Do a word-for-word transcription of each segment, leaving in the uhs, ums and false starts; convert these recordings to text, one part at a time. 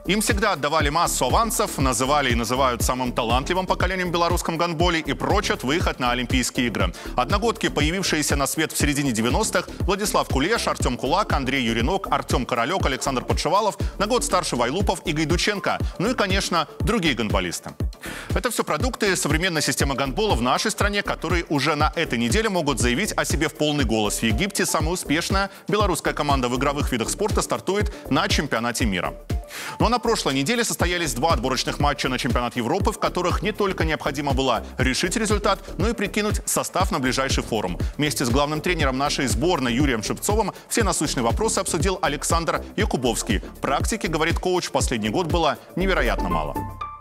Им всегда отдавали массу авансов, называли и называют самым талантливым поколением в белорусском гандболе и прочат выход на Олимпийские игры. Одногодки, появившиеся на свет в середине девяностых, Владислав Кулеш, Артем Кулак, Андрей Юринок, Артем Королек, Александр Подшивалов, на год старше Вайлупов и Гайдученко. Ну и, конечно, другие гандболисты. Это все продукты современной системы гандбола в нашей стране, которые уже на этой неделе могут заявить о себе в полный голос. В Египте самая успешная белорусская команда в игровых видах спорта стартует на чемпионате мира. Ну а на прошлой неделе состоялись два отборочных матча на чемпионат Европы, в которых не только необходимо было решить результат, но и прикинуть состав на ближайший форум. Вместе с главным тренером нашей сборной Юрием Шевцовым все насущные вопросы обсудил Александр Якубовский. Практики, говорит коуч, в последний год было невероятно мало.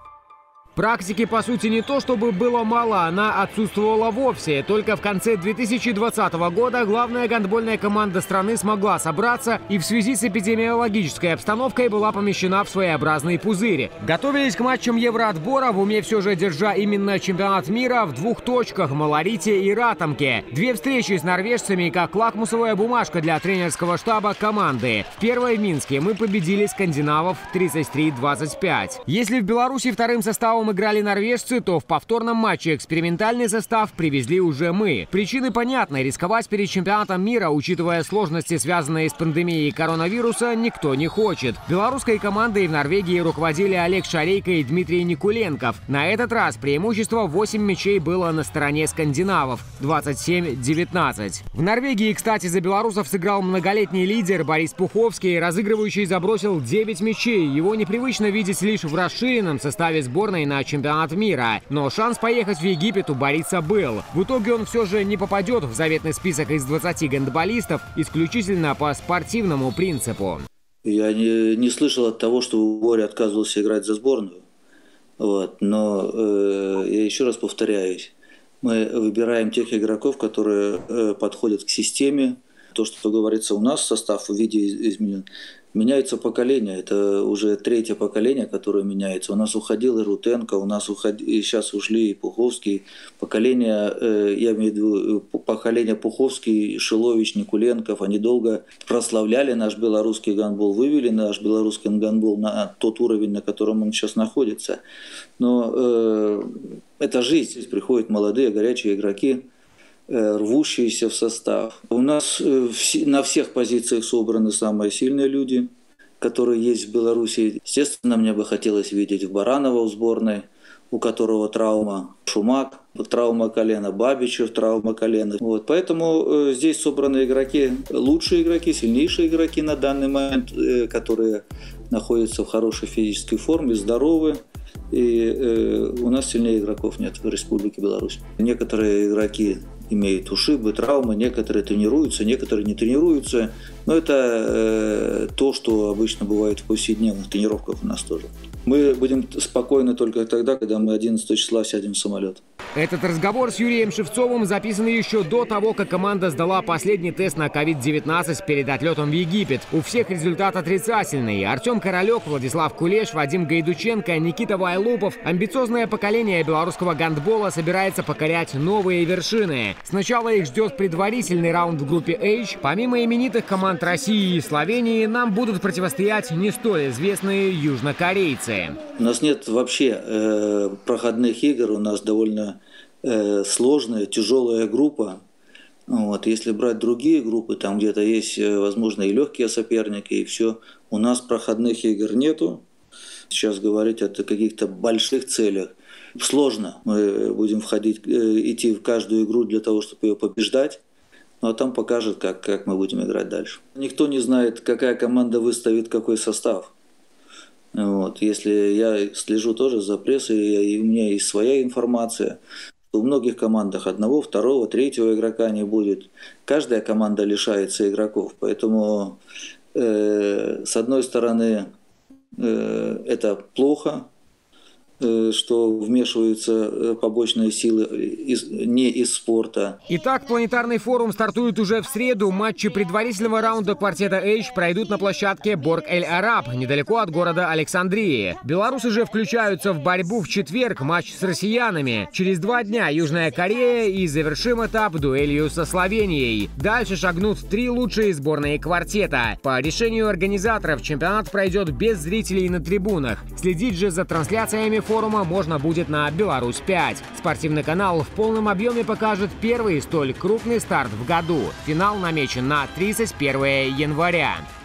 Практики, по сути, не то чтобы было мало, она отсутствовала вовсе. Только в конце две тысячи двадцатого года главная гандбольная команда страны смогла собраться и в связи с эпидемиологической обстановкой была помещена в своеобразный пузырь. Готовились к матчам Евроотбора, в уме все же держа именно чемпионат мира в двух точках – Малорите и Ратомке. Две встречи с норвежцами как лакмусовая бумажка для тренерского штаба команды. В первой в Минске мы победили скандинавов тридцать три двадцать пять. Если в Беларуси вторым составом играли норвежцы, то в повторном матче экспериментальный состав привезли уже мы. Причины понятны. Рисковать перед чемпионатом мира, учитывая сложности, связанные с пандемией коронавируса, никто не хочет. Белорусской командой в Норвегии руководили Олег Шарейко и Дмитрий Никуленков. На этот раз преимущество восемь мячей было на стороне скандинавов – двадцать семь девятнадцать. В Норвегии, кстати, за белорусов сыграл многолетний лидер Борис Пуховский. Разыгрывающий забросил девять мячей. Его непривычно видеть лишь в расширенном составе сборной на чемпионат мира. Но шанс поехать в Египет у Бориса был. В итоге он все же не попадет в заветный список из двадцати гандболистов исключительно по спортивному принципу. Я не, не слышал от того, что Боря отказывался играть за сборную. Вот. Но э, я еще раз повторяюсь. Мы выбираем тех игроков, которые э, подходят к системе. То, что говорится у нас, состав в виде изменен. Меняется поколение, это уже третье поколение, которое меняется. У нас уходил и Рутенко, у нас уходи, и сейчас ушли и Пуховский. Поколение, э, я имею в виду поколение Пуховский, Шилович, Никуленков, они долго прославляли наш белорусский гандбол, вывели наш белорусский гандбол на тот уровень, на котором он сейчас находится. Но э, это жизнь, здесь приходят молодые, горячие игроки, рвущиеся в состав. У нас на всех позициях собраны самые сильные люди, которые есть в Беларуси. Естественно, мне бы хотелось видеть в Баранова в сборной, у которого травма, Шумак, травма колена, Бабичев, травма колена. Вот. Поэтому здесь собраны игроки, лучшие игроки, сильнейшие игроки на данный момент, которые находятся в хорошей физической форме, здоровы. И э, у нас сильнее игроков нет в Республике Беларусь. Некоторые игроки имеют ушибы, травмы, некоторые тренируются, некоторые не тренируются. Но это э, то, что обычно бывает в повседневных тренировках у нас тоже. Мы будем спокойны только тогда, когда мы одиннадцатого числа сядем в самолет. Этот разговор с Юрием Шевцовым записан еще до того, как команда сдала последний тест на ковид девятнадцать перед отлетом в Египет. У всех результат отрицательный. Артем Королек, Владислав Кулеш, Вадим Гайдученко, Никита Вайлупов. Амбициозное поколение белорусского гандбола собирается покорять новые вершины. Сначала их ждет предварительный раунд в группе H. Помимо именитых команд России и Словении, нам будут противостоять не столь известные южнокорейцы. У нас нет вообще э, проходных игр, у нас довольно э, сложная, тяжелая группа. Вот. Если брать другие группы, там где-то есть, возможно, и легкие соперники, и все. У нас проходных игр нету. Сейчас говорить о каких-то больших целях сложно. Мы будем входить, э, идти в каждую игру для того, чтобы ее побеждать. Ну а там покажет, как, как мы будем играть дальше. Никто не знает, какая команда выставит какой состав. Вот. Если я слежу тоже за прессой, и у меня есть своя информация, что в многих командах одного, второго, третьего игрока не будет. Каждая команда лишается игроков. Поэтому, э, с одной стороны, э, это плохо, что вмешиваются побочные силы из, не из спорта. Итак, планетарный форум стартует уже в среду. Матчи предварительного раунда квартета H пройдут на площадке Борг-эль-Араб, недалеко от города Александрии. Белорусы же включаются в борьбу в четверг, матч с россиянами. Через два дня Южная Корея и завершим этап дуэлью со Словенией. Дальше шагнут три лучшие сборные квартета. По решению организаторов чемпионат пройдет без зрителей на трибунах. Следить же за трансляциями форума можно будет на Беларусь пять. Спортивный канал в полном объеме покажет первый столь крупный старт в году. Финал намечен на тридцать первое января.